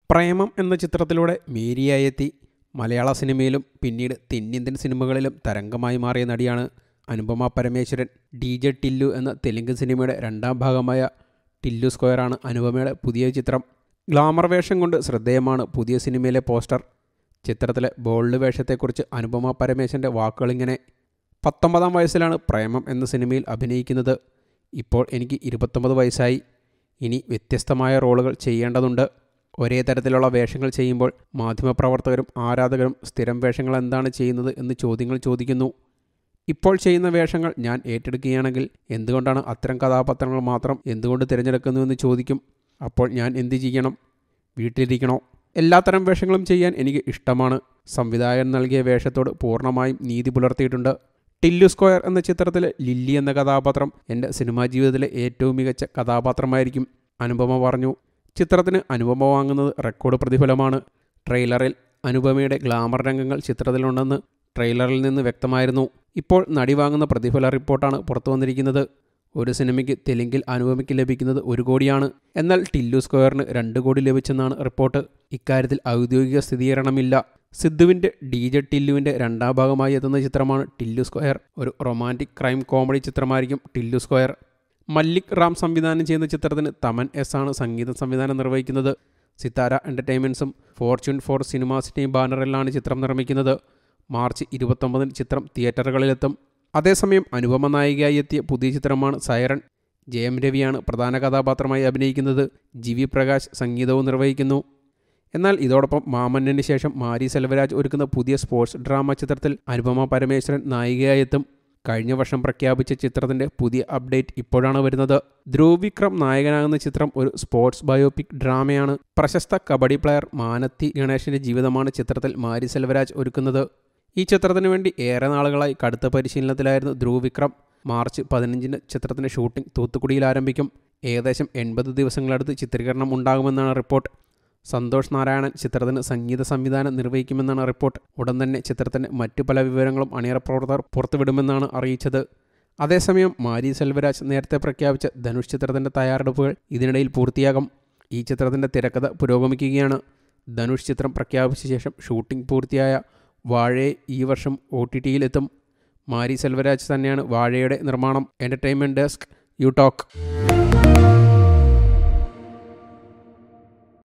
പ്രേമം എന്ന ചിത്രത്തിലൂടെ മേരിയായെത്തി മലയാള സിനിമയിലും പിന്നീട് തെന്നിന്ത്യൻ സിനിമകളിലും തരംഗമായി മാറിയ നടിയാണ് അനുപമ പരമേശ്വരൻ. DJ ടില്ലു എന്ന തെലുങ്ക് സിനിമയുടെ രണ്ടാം ഭാഗമായ ടില്ലു സ്ക്വയറാണ് അനുപമയുടെ പുതിയ ചിത്രം. ഗ്ലാമർ വേഷം കൊണ്ട് ശ്രദ്ധേയമാണ് പുതിയ സിനിമയിലെ പോസ്റ്റർ. ചിത്രത്തിലെ ബോൾഡ് വേഷത്തെക്കുറിച്ച് അനുപമ പരമേശ്വരൻ്റെ വാക്കുകളിങ്ങനെ: 19-ാം വയസ്സിലാണ് പ്രേമം എന്ന സിനിമയിൽ അഭിനയിക്കുന്നത്. ഇപ്പോൾ എനിക്ക് 29 വയസ്സായി. ഇനി വ്യത്യസ്തമായ റോളുകൾ ചെയ്യേണ്ടതുണ്ട്. ഒരേ തരത്തിലുള്ള വേഷങ്ങൾ ചെയ്യുമ്പോൾ മാധ്യമപ്രവർത്തകരും ആരാധകരും സ്ഥിരം വേഷങ്ങൾ എന്താണ് ചെയ്യുന്നത് എന്ന് ചോദ്യങ്ങൾ ചോദിക്കുന്നു. ഇപ്പോൾ ചെയ്യുന്ന വേഷങ്ങൾ ഞാൻ ഏറ്റെടുക്കുകയാണെങ്കിൽ എന്തുകൊണ്ടാണ് അത്തരം കഥാപാത്രങ്ങൾ മാത്രം എന്തുകൊണ്ട് തിരഞ്ഞെടുക്കുന്നുവെന്ന് ചോദിക്കും. അപ്പോൾ ഞാൻ എന്ത് ചെയ്യണം? വീട്ടിലിരിക്കണോ? എല്ലാത്തരം വേഷങ്ങളും ചെയ്യാൻ എനിക്ക് ഇഷ്ടമാണ്. സംവിധായകൻ നൽകിയ വേഷത്തോട് പൂർണ്ണമായും നീതി പുലർത്തിയിട്ടുണ്ട്. ടില്ലു സ്ക്വയർ എന്ന ചിത്രത്തിലെ ലില്ലി എന്ന കഥാപാത്രം എൻ്റെ സിനിമാ ജീവിതത്തിലെ ഏറ്റവും മികച്ച കഥാപാത്രമായിരിക്കും, അനുപമ പറഞ്ഞു. ചിത്രത്തിന് അനുപമ വാങ്ങുന്നത് റെക്കോർഡ് പ്രതിഫലമാണ്. ട്രെയിലറിൽ അനുപമയുടെ ഗ്ലാമർ രംഗങ്ങൾ ചിത്രത്തിലുണ്ടെന്ന് ട്രെയിലറിൽ നിന്ന് വ്യക്തമായിരുന്നു. ഇപ്പോൾ നടി വാങ്ങുന്ന പ്രതിഫല റിപ്പോർട്ടാണ് പുറത്തു വന്നിരിക്കുന്നത്. ഒരു സിനിമയ്ക്ക് തെലുങ്കിൽ അനുപമയ്ക്ക് ലഭിക്കുന്നത് 1 കോടിയാണ്. എന്നാൽ ടില്ലു സ്ക്വയറിന് 2 കോടി ലഭിച്ചെന്നാണ് റിപ്പോർട്ട്. ഇക്കാര്യത്തിൽ ഔദ്യോഗിക സ്ഥിരീകരണമില്ല. സിദ്ധുവിൻ്റെ DJ ടില്ലുവിൻ്റെ രണ്ടാം ഭാഗമായി എത്തുന്ന ചിത്രമാണ് ടില്ലു സ്ക്വയർ. ഒരു റൊമാൻറ്റിക് ക്രൈം കോമഡി ചിത്രമായിരിക്കും ടില്ലു സ്ക്വയർ. മല്ലിക് റാം സംവിധാനം ചെയ്യുന്ന ചിത്രത്തിന് തമൻ S ആണ് സംഗീത സംവിധാനം നിർവഹിക്കുന്നത്. സിത്താര എൻ്റർടൈൻമെൻറ്റ്സും ഫോർച്യൂൺ 4 സിനിമാസിൻ്റെയും ബാനറിലാണ് ചിത്രം നിർമ്മിക്കുന്നത്. മാർച്ച് 29-ന് ചിത്രം തിയേറ്ററുകളിലെത്തും. അതേസമയം അനുപമ നായികയായി എത്തിയ പുതിയ ചിത്രമാണ് സൈറൺ. ജയം രവിയാണ് പ്രധാന കഥാപാത്രമായി അഭിനയിക്കുന്നത്. GV പ്രകാശ് സംഗീതവും നിർവഹിക്കുന്നു. എന്നാൽ ഇതോടൊപ്പം മാമന്നന് ശേഷം മാരി സെൽവരാജ് ഒരുക്കുന്ന പുതിയ സ്പോർട്സ് ഡ്രാമ ചിത്രത്തിൽ അനുപമ പരമേശ്വരൻ നായികയായി എത്തും. കഴിഞ്ഞ വർഷം പ്രഖ്യാപിച്ച ചിത്രത്തിൻ്റെ പുതിയ അപ്ഡേറ്റ് ഇപ്പോഴാണ് വരുന്നത്. ധ്രുവ് വിക്രം നായകനാകുന്ന ചിത്രം ഒരു സ്പോർട്സ് ബയോപിക് ഡ്രാമയാണ്. പ്രശസ്ത കബഡി പ്ലെയർ മാനത്തി ഗണേഷിൻ്റെ ജീവിതമാണ് ചിത്രത്തിൽ മാരി സെൽവരാജ് ഒരുക്കുന്നത്. ഈ ചിത്രത്തിന് വേണ്ടി ഏറെ നാളുകളായി കടുത്ത പരിശീലനത്തിലായിരുന്നു ധ്രുവ് വിക്രം. മാർച്ച് 15-ന് ചിത്രത്തിൻ്റെ ഷൂട്ടിംഗ് തൂത്തുക്കുടിയിൽ ആരംഭിക്കും. ഏകദേശം 80 ദിവസങ്ങളടുത്ത് ചിത്രീകരണം ഉണ്ടാകുമെന്നാണ് റിപ്പോർട്ട്. സന്തോഷ് നാരായണൻ ചിത്രത്തിന് സംഗീത സംവിധാനം നിർവഹിക്കുമെന്നാണ് റിപ്പോർട്ട്. ഉടൻ തന്നെ ചിത്രത്തിൻ്റെ മറ്റു പല വിവരങ്ങളും അണിയറ പ്രവർത്തകർ പുറത്തുവിടുമെന്നാണ് അറിയിച്ചത്. അതേസമയം മാരി സെൽവരാജ് നേരത്തെ പ്രഖ്യാപിച്ച ധനുഷ് ചിത്രത്തിൻ്റെ തയ്യാറെടുപ്പുകൾ ഇതിനിടയിൽ പൂർത്തിയാകും. ഈ ചിത്രത്തിൻ്റെ തിരക്കഥ പുരോഗമിക്കുകയാണ്. ധനുഷ് ചിത്രം പ്രഖ്യാപിച്ച ശേഷം ഷൂട്ടിംഗ് പൂർത്തിയായ വാഴയെ ഈ വർഷം OTT-യിലെത്തും. മാരി സെൽവരാജ് തന്നെയാണ് വാഴയുടെ നിർമ്മാണം. Entertainment desk, you talk.